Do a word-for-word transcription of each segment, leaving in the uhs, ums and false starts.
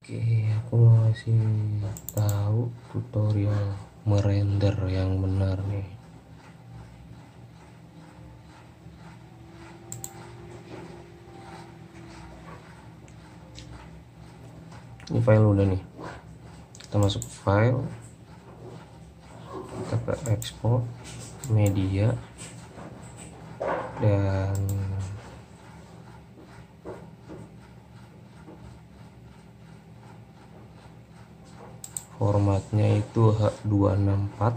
Oke, aku mau kasih tahu tutorial merender yang benar nih. Ini file udah nih. Kita masuk ke file, kita ke export media, dan formatnya itu H dua enam empat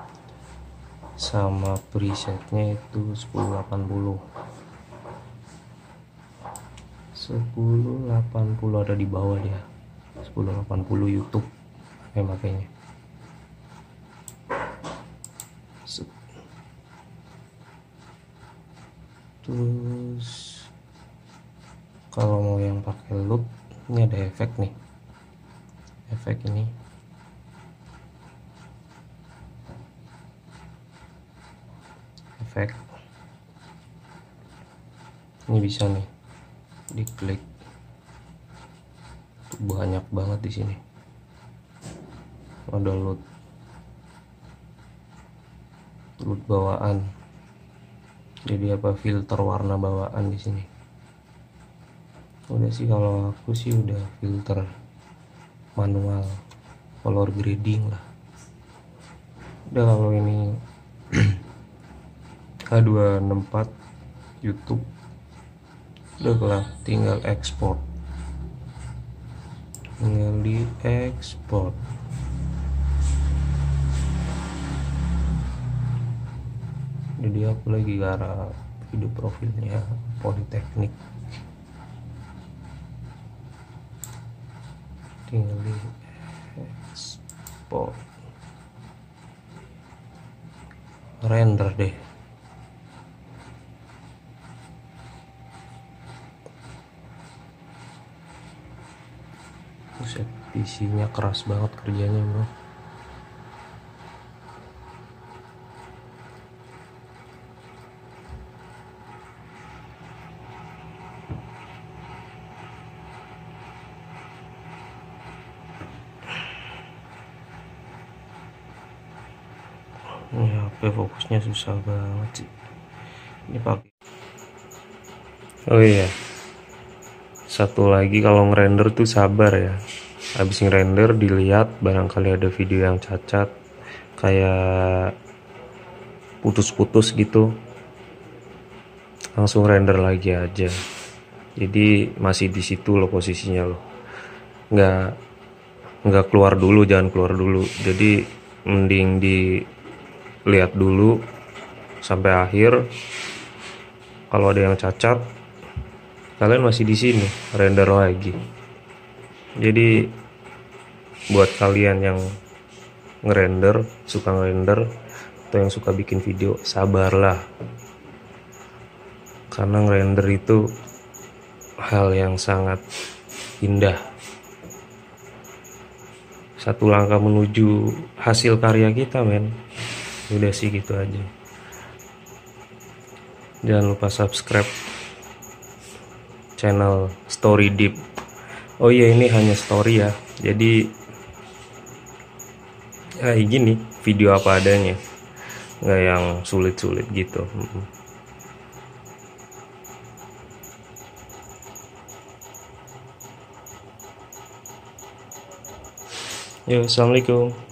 sama presetnya itu sepuluh delapan puluh. sepuluh delapan puluh ada di bawah dia. sepuluh delapan puluh YouTube yang makanya. Terus kalau mau yang pakai loop, ini ada efek nih. Efek ini efek ini bisa nih diklik, banyak banget di sini. Ada load load bawaan, jadi apa, filter warna bawaan di sini. Udah sih, kalau aku sih udah filter manual color grading lah. Udah, kalau ini H dua enam empat YouTube udah kelar, tinggal ekspor, tinggal di ekspor. Jadi aku lagi garap video profilnya Politeknik, tinggal di ekspor, render deh. Buset, P C-nya keras banget kerjanya, bro. Ini H P fokusnya susah banget sih. Ini pakai. Oh iya, satu lagi, kalau ngerender tuh sabar ya. Habis ngerender dilihat, barangkali ada video yang cacat, kayak putus-putus gitu, langsung render lagi aja. Jadi masih di situ loh posisinya loh. Nggak nggak keluar dulu, jangan keluar dulu. Jadi mending dilihat dulu sampai akhir. Kalau ada yang cacat, kalian masih di sini render lagi. Jadi buat kalian yang ngerender, suka ngerender, atau yang suka bikin video, sabarlah, karena ngerender itu hal yang sangat indah. Satu langkah menuju hasil karya kita, men. Udah sih, gitu aja. Jangan lupa subscribe channel Story Deep. Oh iya, ini hanya story ya, jadi kayak gini, video apa adanya, nggak yang sulit-sulit gitu. Yo, assalamualaikum.